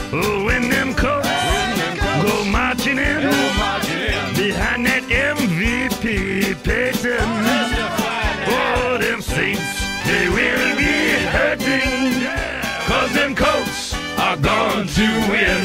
Oh, when them Colts go marching in behind that MVP Peyton. Oh, them Saints, they will be hurting, 'cause them Colts are going to win.